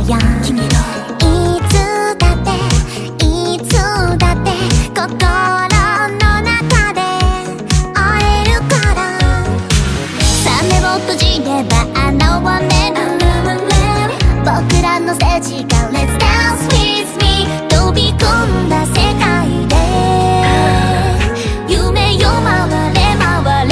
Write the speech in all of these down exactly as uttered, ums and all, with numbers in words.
よ君のいつだっていつだって心の中で会えるからさんめを閉じればあのワンネル僕らのステージが Let's dance with me 飛び込んだ世界で夢よ回れ回れ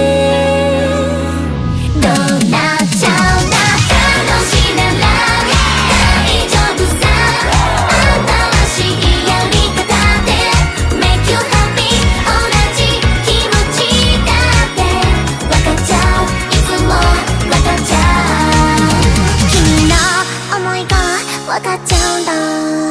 どうなっちゃうんだ楽しいなら大丈夫さ新しいやり方で Make you happy 同じ気持ちだって分かっちゃういつも分かっちゃう君の思いが分かっちゃうんだ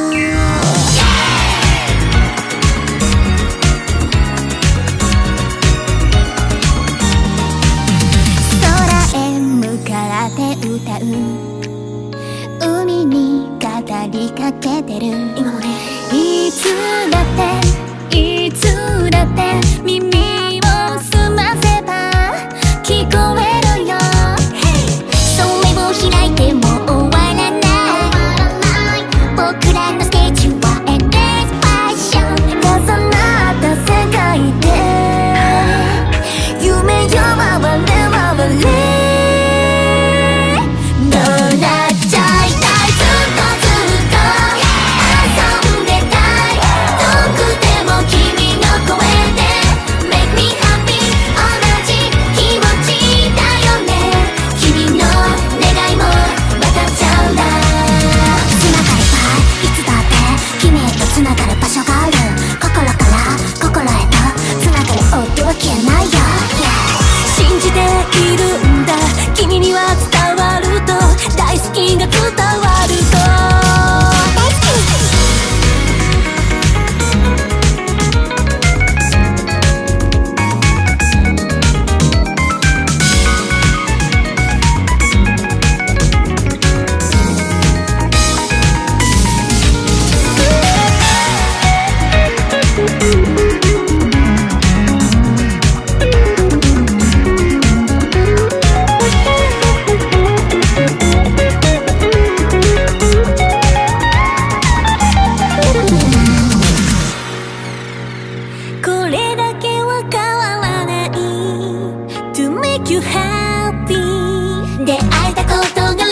空へ向かって歌う海に語りかけてる今もねいつだっていつだって耳を澄ませば聞こえるよそれを開いても終わらない僕らのステージはエンレスパッション重なった世界で夢よ回れ回れどうなっちゃいたいずっとずっと遊んでたい遠くても君の声で Make me happy 同じ気持ちだよね君の願いも分かっちゃうんだつながればいつだって君へとつながる場所がある心から心へとつながる音は消えないよ、yeah、信じているんだ君には伝わると大好きが伝わると大好きこれだけは変わらない To make you happy 出会えたことが